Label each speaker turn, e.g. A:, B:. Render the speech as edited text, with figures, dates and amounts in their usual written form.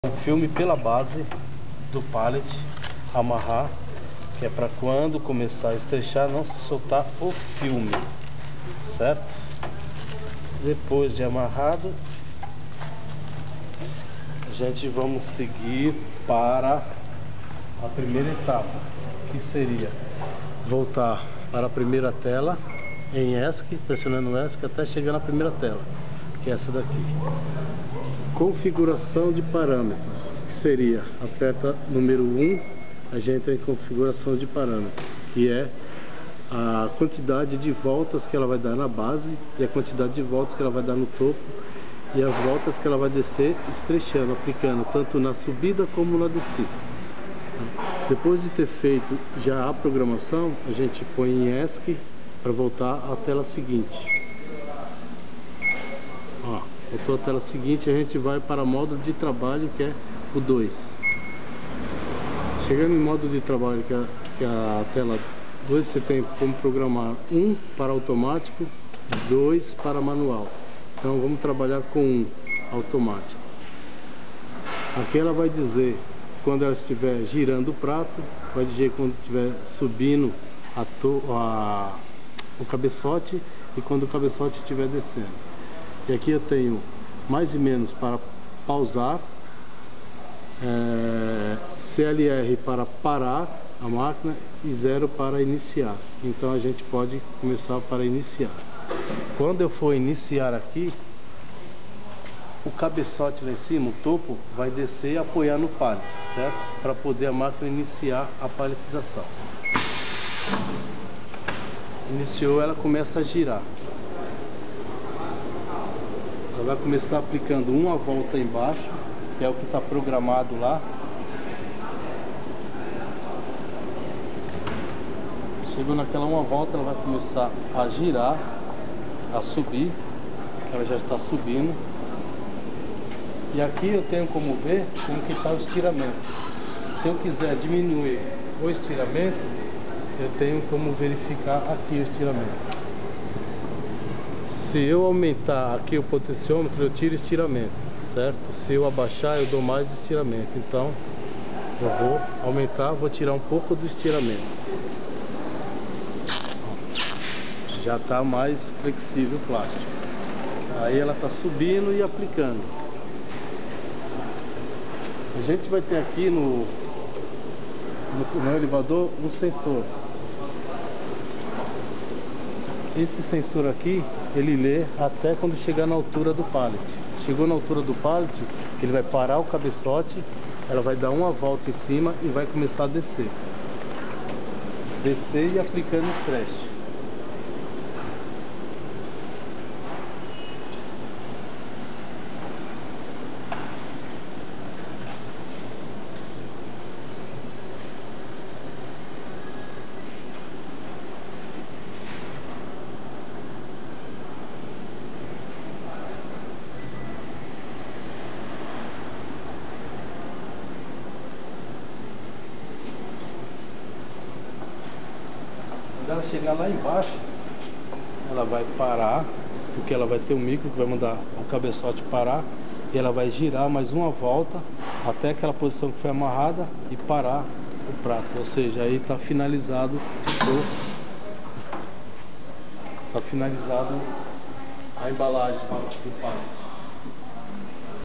A: Um filme pela base do pallet, amarrar, que é para quando começar a estrechar não se soltar o filme, certo? Depois de amarrado, a gente vamos seguir para a primeira etapa, que seria voltar para a primeira tela em ESC, pressionando o ESC até chegar na primeira tela, que é essa daqui. Configuração de parâmetros, que seria, aperta número 1, a gente entra em configuração de parâmetros, que é a quantidade de voltas que ela vai dar na base e a quantidade de voltas que ela vai dar no topo e as voltas que ela vai descer estrechando, aplicando tanto na subida como na descida. Depois de ter feito já a programação, a gente põe em ESC para voltar à tela seguinte. Ó, voltou a tela seguinte, a gente vai para módulo de trabalho, que é o 2. Chegando em módulo de trabalho, que é a tela 2, você tem como programar 1 para automático, 2 para manual. Então vamos trabalhar com 1 automático. Aqui ela vai dizer quando ela estiver girando o prato, vai dizer quando estiver subindo o cabeçote e quando o cabeçote estiver descendo. E aqui eu tenho mais e menos para pausar, CLR para parar a máquina e 0 para iniciar. Então a gente pode começar para iniciar. Quando eu for iniciar aqui, o cabeçote lá em cima, o topo, vai descer e apoiar no pallet, certo? Para poder a máquina iniciar a palletização. Iniciou, ela começa a girar. Ela vai começar aplicando uma volta embaixo, que é o que está programado lá. Chegou naquela uma volta, ela vai começar a girar, a subir. Ela já está subindo. E aqui eu tenho como ver como que está o estiramento. Se eu quiser diminuir o estiramento, eu tenho como verificar aqui o estiramento. Se eu aumentar aqui o potenciômetro, eu tiro estiramento, certo? Se eu abaixar, eu dou mais estiramento. Então, eu vou aumentar, vou tirar um pouco do estiramento. Já está mais flexível o plástico. Aí ela está subindo e aplicando. A gente vai ter aqui no elevador um sensor. Esse sensor aqui, ele lê até quando chegar na altura do pallet. Chegou na altura do pallet, ele vai parar o cabeçote, ela vai dar uma volta em cima e vai começar a descer. Descer e aplicando o stretch. Quando ela chegar lá embaixo, ela vai parar, porque ela vai ter um micro que vai mandar o cabeçote parar, e ela vai girar mais uma volta até aquela posição que foi amarrada e parar o prato. Ou seja, aí está finalizado a embalagem do pallet.